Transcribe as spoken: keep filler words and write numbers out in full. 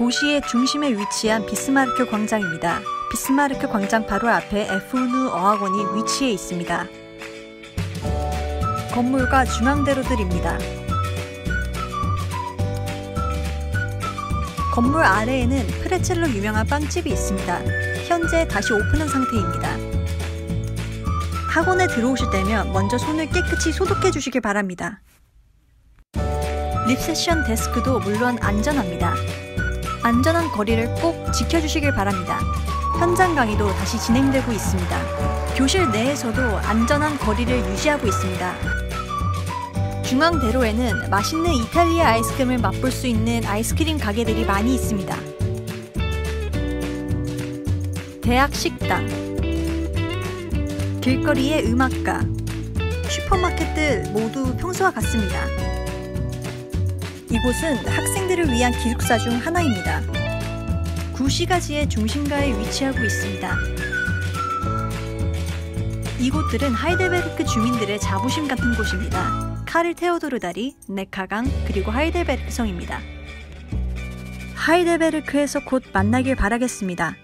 도시의 중심에 위치한 비스마르크 광장입니다. 비스마르크 광장 바로 앞에 에프유 어학원이 위치해 있습니다. 건물과 중앙대로들입니다. 건물 아래에는 프레첼로 유명한 빵집이 있습니다. 현재 다시 오픈한 상태입니다. 학원에 들어오실 때면 먼저 손을 깨끗이 소독해 주시길 바랍니다. 리셉션 데스크도 물론 안전합니다. 안전한 거리를 꼭 지켜주시길 바랍니다. 현장 강의도 다시 진행되고 있습니다. 교실 내에서도 안전한 거리를 유지하고 있습니다. 중앙대로에는 맛있는 이탈리아 아이스크림을 맛볼 수 있는 아이스크림 가게들이 많이 있습니다. 대학 식당, 길거리의 음악가, 슈퍼마켓들 모두 평소와 같습니다. 이곳은 학생들을 위한 기숙사 중 하나입니다. 구시가지의 중심가에 위치하고 있습니다. 이곳들은 하이델베르크 주민들의 자부심 같은 곳입니다. 카를 테오도르 다리, 네카강, 그리고 하이델베르크 성입니다. 하이델베르크에서 곧 만나길 바라겠습니다.